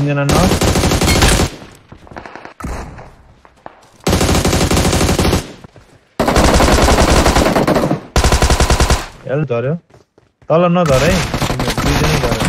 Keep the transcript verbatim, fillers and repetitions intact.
तीनजना न हेल्थ झर्यो तल नझर है दुईजनै झर्यो